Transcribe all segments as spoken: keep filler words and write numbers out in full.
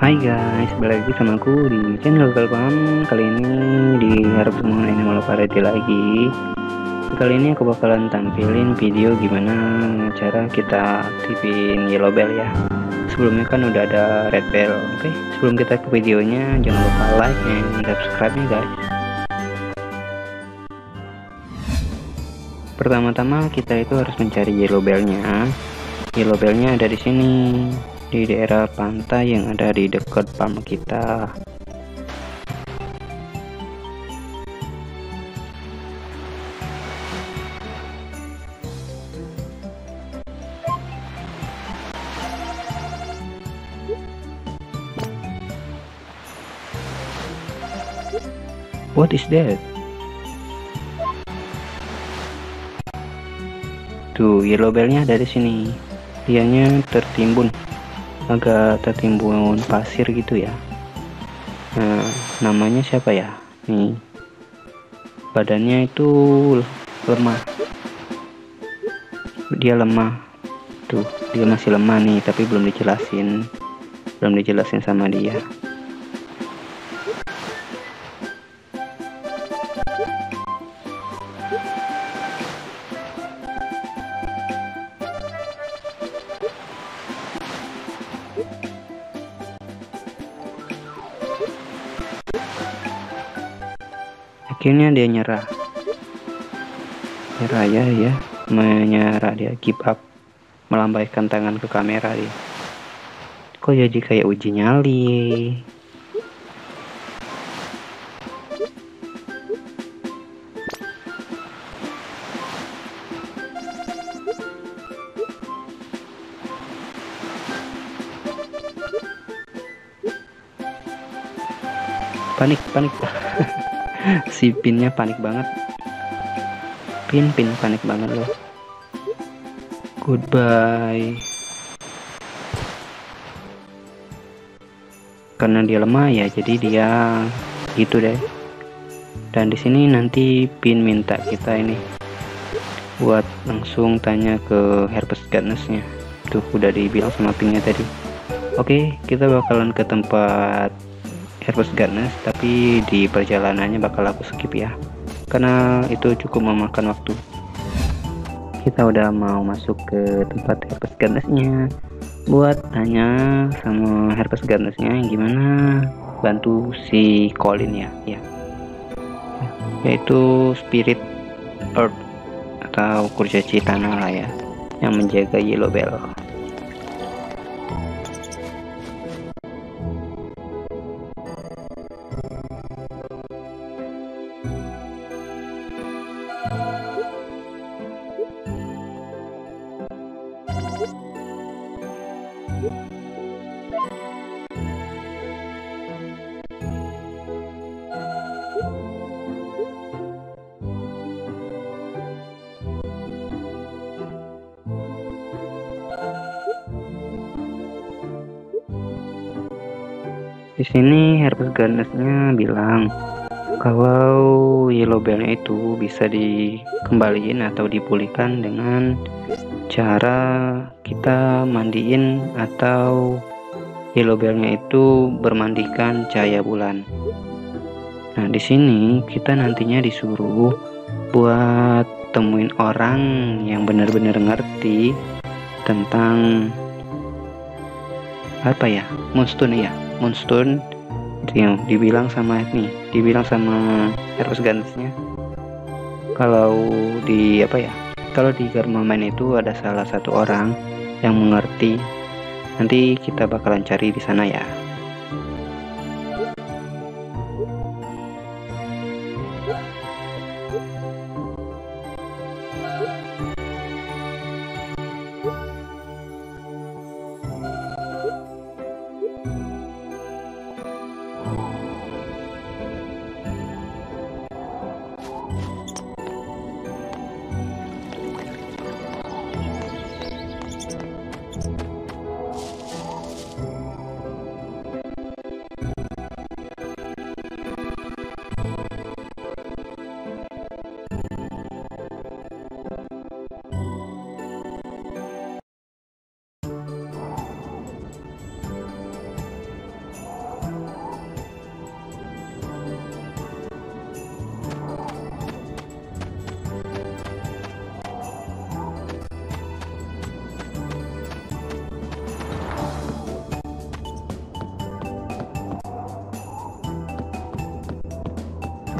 Hai guys, balik lagi sama aku di channel Galpam. Kali ini di harap semua ini malah variety lagi. Kali ini aku bakalan tampilin video gimana cara kita aktifin yellow bell ya. Sebelumnya kan udah ada red bell. Oke, sebelum kita ke videonya jangan lupa like and subscribe nya guys. Pertama-tama kita itu harus mencari yellow bellnya. Yellow bellnya ada di sini, di daerah pantai yang ada di dekat farm kita. What is that? Tuh, yellow bellnya ada di sini. Dianya tertimbun, agak tertimbun pasir gitu ya. Nah, namanya siapa ya? Nih, badannya itu lemah. Dia lemah. Tuh, dia masih lemah nih, tapi belum dijelasin, belum dijelasin sama dia. Akhirnya dia nyerah, nyerah ya, ya, menyerah dia, give up, melambaikan tangan ke kamera dia. Kok jadi kayak uji nyali? Panik, panik. Si pinnya panik banget. Pin, pin panik banget loh. Goodbye. Karena dia lemah ya, jadi dia gitu deh. Dan di sini nanti pin minta kita ini buat langsung tanya ke Harvest Gardener-nya. Tuh udah dibilang sama pinnya tadi. Oke, kita bakalan ke tempat Harvest Gardener, tapi di perjalanannya bakal aku skip ya, karena itu cukup memakan waktu. Kita udah mau masuk ke tempat Harvest Gardener-nya buat tanya sama Harvest Gardener-nya gimana bantu si Colin ya, ya, yaitu Spirit Earth atau kurcaci tanah lah ya, yang menjaga yellow bell. Di sini Harvest Gardener-nya bilang kalau yellow bell-nya itu bisa dikembaliin atau dipulihkan dengan cara kita mandiin atau yellow bell-nya itu bermandikan cahaya bulan. Nah, di sini kita nantinya disuruh buat temuin orang yang benar-benar ngerti tentang apa ya, moonstone ya, moonstone. Yang dibilang sama nih, dibilang sama Harvest Gardener-nya kalau di apa ya, kalau di Garmaman itu ada salah satu orang yang mengerti. Nanti kita bakalan cari di sana ya.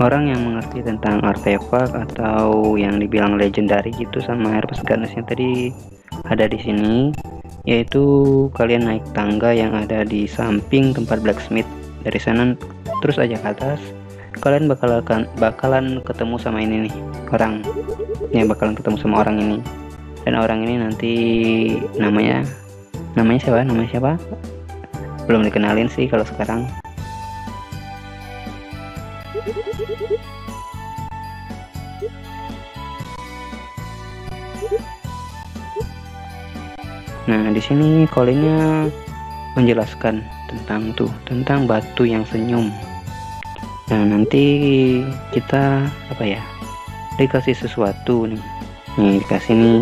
orang yang mengerti tentang artefak atau yang dibilang legendary gitu sama Harvest Garnetsnya tadi ada di sini, yaitu kalian naik tangga yang ada di samping tempat blacksmith. Dari sana terus aja ke atas, kalian bakalan bakalan ketemu sama ini nih, orang yang bakalan ketemu sama orang ini. Dan orang ini nanti namanya namanya siapa namanya siapa belum dikenalin sih kalau sekarang. Nah, di sini Colinnya menjelaskan tentang tuh tentang batu yang senyum. Nah, nanti kita apa ya, dikasih sesuatu nih nih dikasih nih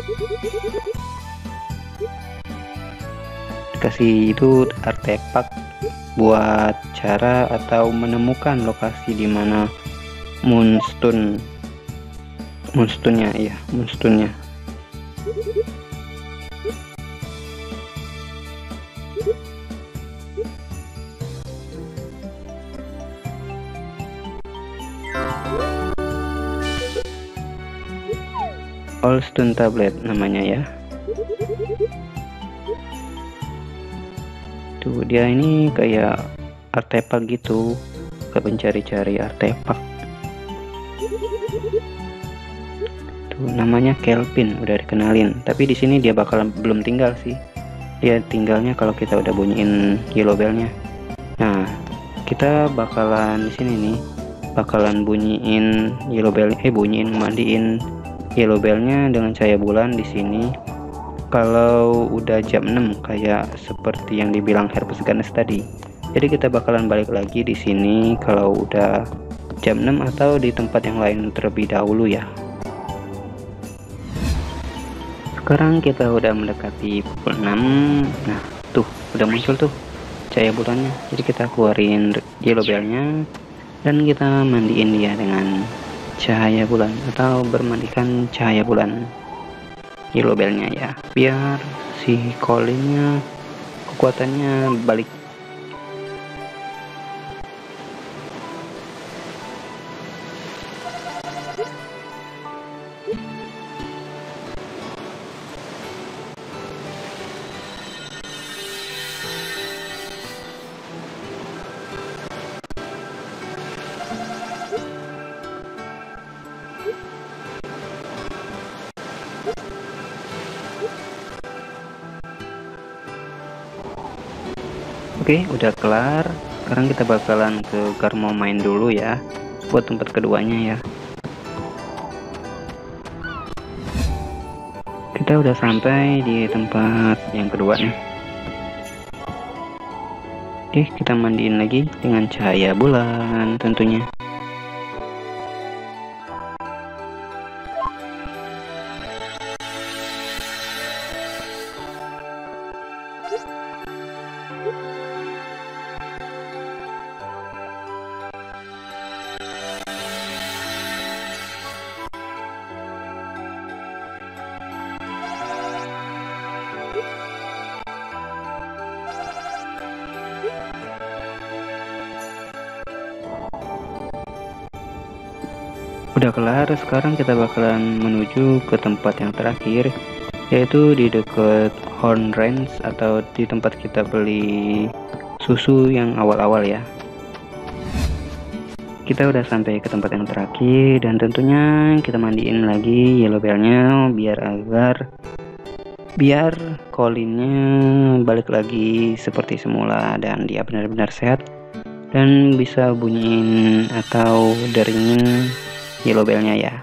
dikasih itu artefak buat cara atau menemukan lokasi di mana moonstone moonstone-nya ya moonstone-nya All Stone Tablet namanya ya. Tuh dia ini kayak artefak gitu, kayak pencari-cari artefak. Tuh namanya Kelvin, udah dikenalin. Tapi di sini dia bakal belum tinggal sih. Dia tinggalnya kalau kita udah bunyiin yellow bell-nya. Nah, kita bakalan di sini nih, bakalan bunyiin yellow bell, eh bunyiin mandiin yellow bell-nya dengan cahaya bulan di sini. Kalau udah jam enam kayak seperti yang dibilang Harvest Garnets tadi. Jadi kita bakalan balik lagi di sini kalau udah jam enam atau di tempat yang lain terlebih dahulu ya. Sekarang kita udah mendekati pukul enam. Nah, tuh udah muncul tuh cahaya bulannya. Jadi kita keluarin yellow bell-nya dan kita mandiin dia dengan cahaya bulan atau bermandikan cahaya bulan yellow bell-nya ya, biar si Colinnya kekuatannya balik. Oke, udah kelar. Sekarang kita bakalan ke Garmo main dulu ya, buat tempat keduanya ya. Kita udah sampai di tempat yang kedua nih. Oke, kita mandiin lagi dengan cahaya bulan tentunya. Udah kelar, sekarang kita bakalan menuju ke tempat yang terakhir, yaitu di dekat Horn Range atau di tempat kita beli susu yang awal-awal ya. Kita udah sampai ke tempat yang terakhir dan tentunya kita mandiin lagi yellow bell-nya biar agar biar Colinnya balik lagi seperti semula dan dia benar-benar sehat dan bisa bunyiin atau deringin yellow bell-nya ya.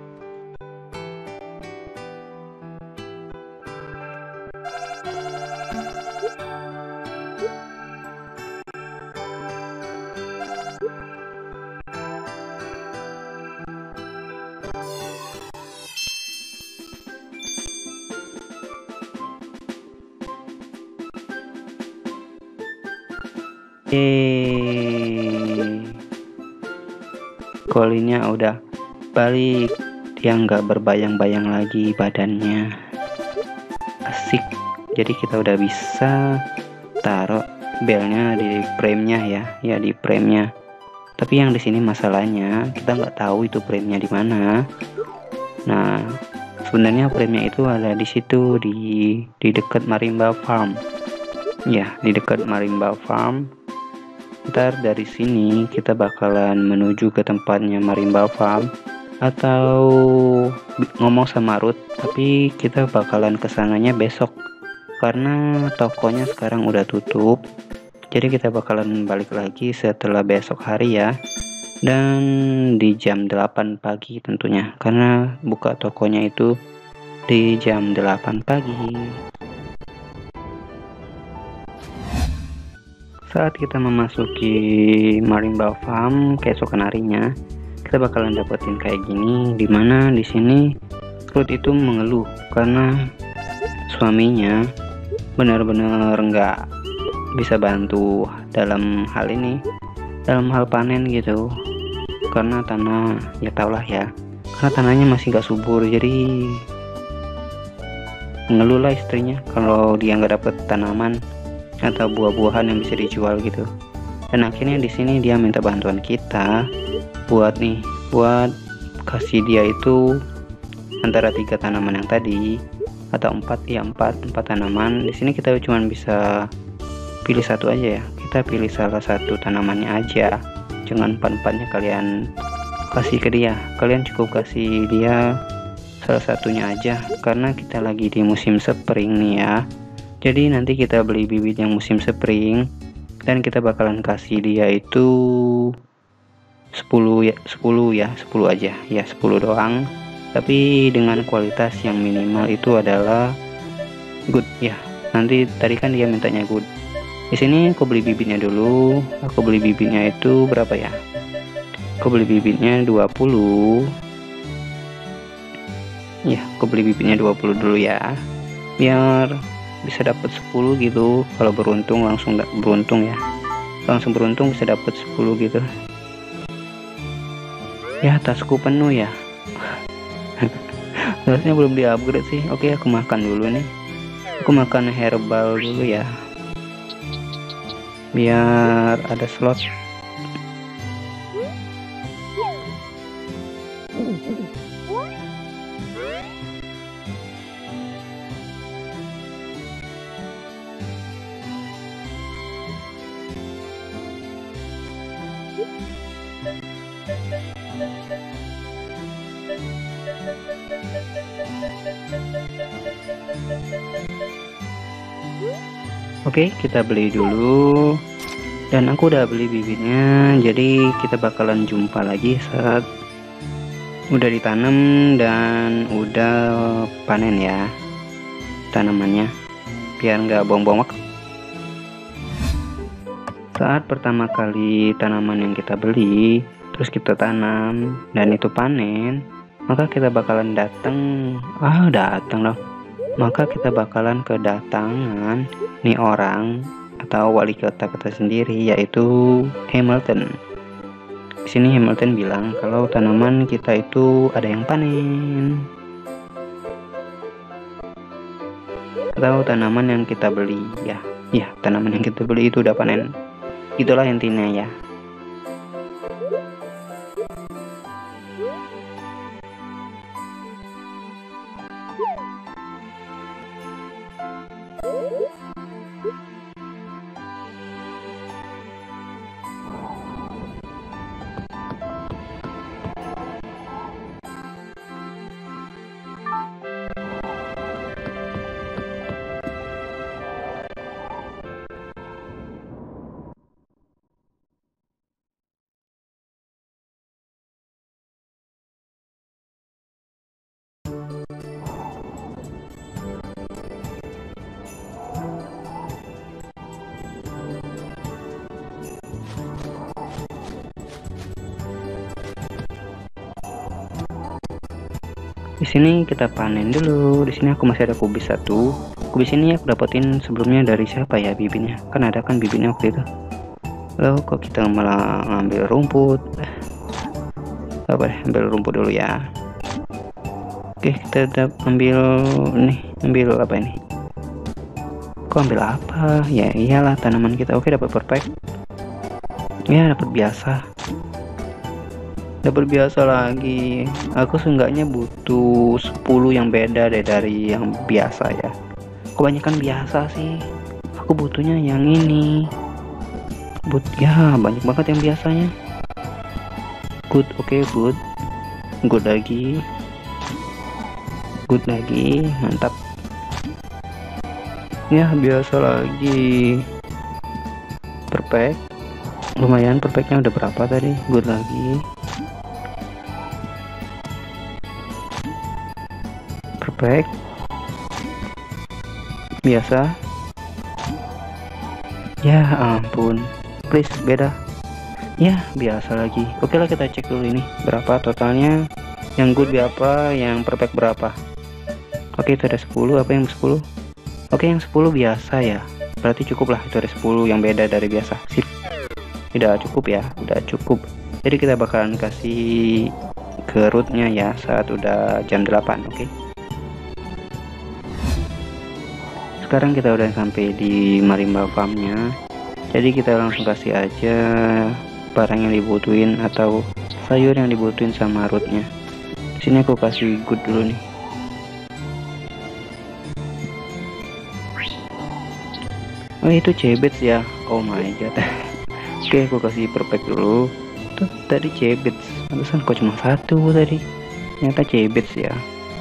Yeay, Colinnya udah balik, dia nggak berbayang-bayang lagi badannya, asik. Jadi kita udah bisa taruh belnya di frame-nya ya, ya di frame-nya. Tapi yang di sini masalahnya kita nggak tahu itu frame-nya di mana. Nah, sebenarnya frame-nya itu ada di situ, di di dekat Marimba Farm. Ya, di dekat Marimba Farm. Ntar dari sini kita bakalan menuju ke tempatnya Marimba Farm, atau ngomong sama Ruth, tapi kita bakalan kesananya besok karena tokonya sekarang udah tutup. Jadi kita bakalan balik lagi setelah besok hari ya, dan di jam delapan pagi tentunya, karena buka tokonya itu di jam delapan pagi. Saat kita memasuki Marimba Farm keesokan harinya, kita bakalan dapetin kayak gini, dimana di sini Ruth itu mengeluh karena suaminya benar-benar nggak bisa bantu dalam hal ini, dalam hal panen gitu, karena tanah, ya tau lah ya, karena tanahnya masih nggak subur. Jadi mengeluh lah istrinya kalau dia nggak dapet tanaman atau buah-buahan yang bisa dijual gitu. Dan akhirnya di sini dia minta bantuan kita buat nih, buat kasih dia itu antara tiga tanaman yang tadi atau empat, ya empat empat tanaman. Di sini kita cuma bisa pilih satu aja ya. Kita pilih salah satu tanamannya aja, jangan empat-empatnya kalian kasih ke dia. Kalian cukup kasih dia salah satunya aja, karena kita lagi di musim spring nih ya. Jadi nanti kita beli bibit yang musim spring, dan kita bakalan kasih dia itu sepuluh ya, sepuluh ya, sepuluh aja ya, sepuluh doang. Tapi dengan kualitas yang minimal itu adalah good ya. Nanti tadi kan dia mintanya good. Di sini aku beli bibitnya dulu. Aku beli bibitnya itu berapa ya? Aku beli bibitnya dua puluh. Ya, aku beli bibitnya dua puluh dulu ya. Biar bisa dapat sepuluh gitu. Kalau beruntung langsung beruntung ya. Langsung beruntung bisa dapat sepuluh gitu. Ya, tasku penuh ya. Harusnya belum di-upgrade sih. Oke, aku makan dulu nih. Aku makan herbal dulu ya. Biar ada slot. Oke, kita beli dulu. Dan aku udah beli bibitnya. Jadi kita bakalan jumpa lagi saat udah ditanam dan udah panen ya tanamannya, biar nggak buang-buang waktu. Saat pertama kali tanaman yang kita beli terus kita tanam dan itu panen, maka kita bakalan datang ah datang loh maka kita bakalan kedatangan nih orang atau wali kota kita sendiri, yaitu Hamilton. Di sini Hamilton bilang kalau tanaman kita itu ada yang panen, atau tanaman yang kita beli ya ya tanaman yang kita beli itu udah panen. Itulah intinya ya. Di sini kita panen dulu. Di sini aku masih ada kubis satu. Kubis ini aku dapetin sebelumnya dari siapa ya bibitnya? Kan ada kan bibitnya waktu itu. Loh, kok kita malah ngambil rumput? Apa deh, ambil rumput dulu ya. Oke, kita udah ambil nih, ambil apa ini? Kok ambil apa? Ya iyalah tanaman kita. Oke, dapat perfect. Ya, dapat biasa. Double biasa lagi. Aku seenggaknya butuh sepuluh yang beda deh dari yang biasa ya. Kebanyakan biasa sih. Aku butuhnya yang ini. But ya banyak banget yang biasanya. Good, oke, okay, good. Good lagi. Good lagi, mantap. Ya biasa lagi. Perfect. Lumayan, perfectnya udah berapa tadi? Good lagi. Perfect. Biasa. Ya ampun, please beda. Ya biasa lagi. Oke lah, kita cek dulu ini berapa totalnya. Yang good berapa, yang perfect berapa. Oke, itu ada sepuluh. Apa yang sepuluh? Oke, yang sepuluh biasa ya. Berarti cukup lah, itu ada sepuluh yang beda dari biasa. Sip. Udah cukup ya, udah cukup. Jadi kita bakalan kasih ke rootnya ya saat udah jam delapan. Oke. Sekarang kita udah sampai di marimba farmnya, jadi kita langsung kasih aja barang yang dibutuhin atau sayur yang dibutuhin sama rootnya. Di sini aku kasih good dulu nih. Oh itu cebets ya, oh my god. Oke, aku kasih perfect dulu. Tuh tadi cebets, pantesan kok cuma satu tadi, ternyata cebets ya.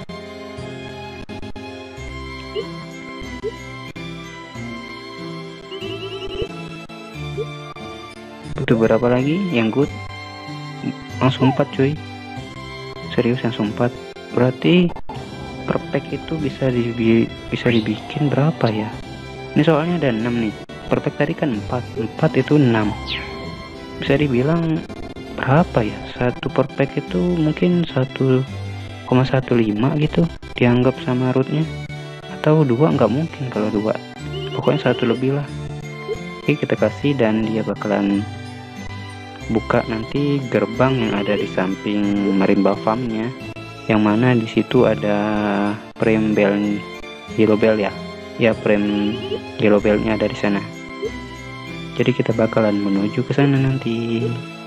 Butuh berapa lagi yang good? Langsung empat cuy, serius langsung empat. Berarti perfect itu bisa dibi bisa dibikin berapa ya? Ini soalnya ada enam nih, perfect tadi kan empat, empat itu enam. Bisa dibilang berapa ya? Satu perfect itu mungkin satu koma satu lima gitu dianggap sama rootnya, atau dua, nggak mungkin kalau dua, pokoknya satu lebih lah. Oke, kita kasih dan dia bakalan buka nanti gerbang yang ada di samping marimba farmnya, yang mana di situ ada frame bell, yellow bell ya, ya frame yellow bellnya ada di sana. Jadi kita bakalan menuju ke sana nanti.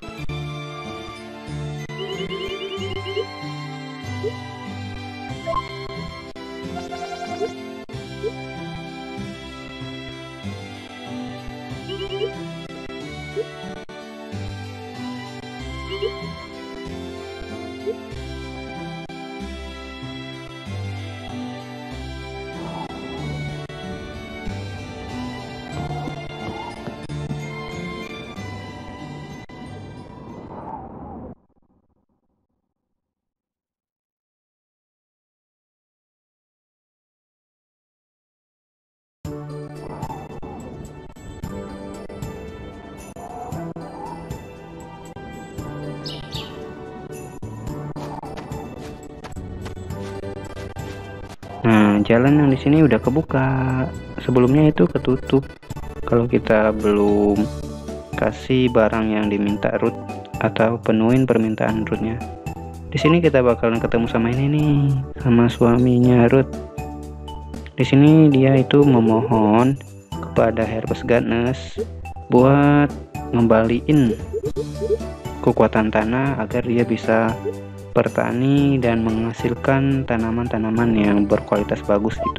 Nah, jalan yang di sini udah kebuka. Sebelumnya itu ketutup kalau kita belum kasih barang yang diminta root atau penuhin permintaan rootnya. Di sini kita bakalan ketemu sama ini nih, sama suaminya root. Di sini dia itu memohon kepada Harvest Goddess buat ngembaliin kekuatan tanah agar dia bisa bertani dan menghasilkan tanaman-tanaman yang berkualitas bagus gitu.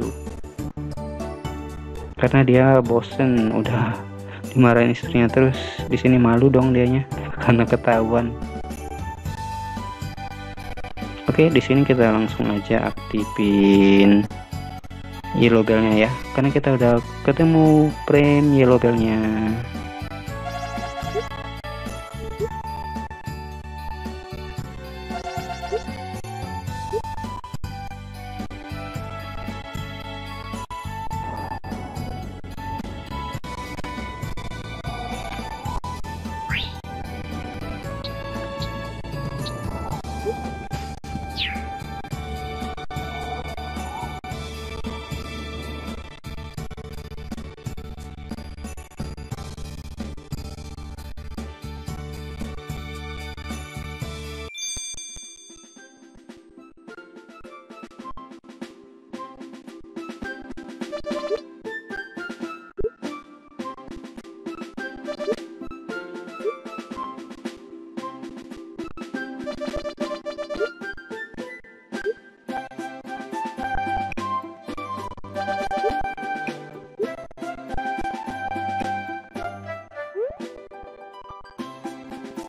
Karena dia bosen udah dimarahin istrinya terus. Di sini malu dong dianya karena ketahuan. Oke, di sini kita langsung aja aktifin yellow bellnya ya, karena kita udah ketemu frame yellow bellnya.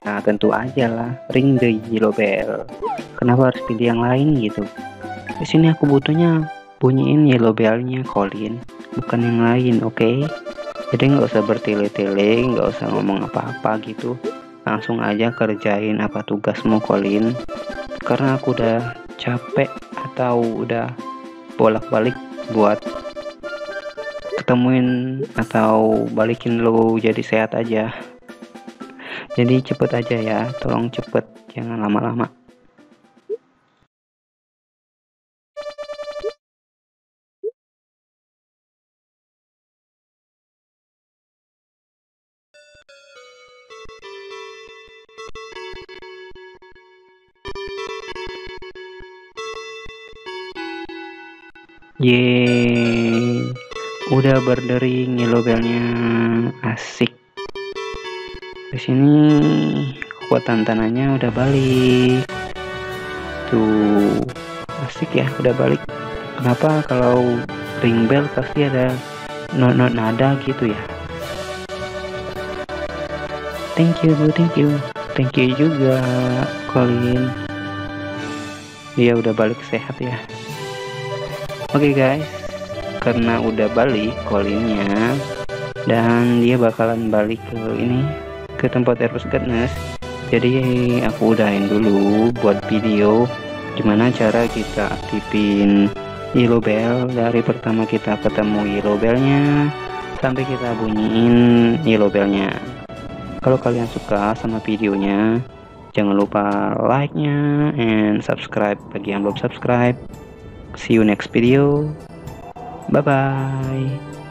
Nah tentu aja lah, ring the yellow bell. Kenapa harus pilih yang lain gitu? Di sini aku butuhnya bunyiin yellow bellnya Colin, bukan yang lain, oke? Okay? Jadi nggak usah bertele-tele, nggak usah ngomong apa-apa gitu. Langsung aja kerjain apa tugasmu Colin. Karena aku udah capek atau udah bolak-balik buat ketemuin atau balikin lo jadi sehat aja. Jadi cepet aja ya, tolong cepet, jangan lama-lama. Yeay, udah berdering yellow bellnya, asik. Di sini kekuatan tanahnya udah balik. Tuh, asik ya, udah balik. Kenapa kalau ring bell pasti ada not-not nada gitu ya? Thank you, thank you, thank you juga, Colin. Dia udah balik sehat ya. Oke okay guys, karena udah balik Colinnya dan dia bakalan balik ke ini, ke tempat Herbs Godness. Jadi aku udahin dulu buat video gimana cara kita aktifin yellow bell dari pertama kita ketemu yellow bellnya sampai kita bunyiin yellow bellnya. Kalau kalian suka sama videonya, jangan lupa like nya and subscribe bagi yang belum subscribe. See you next video. Bye bye.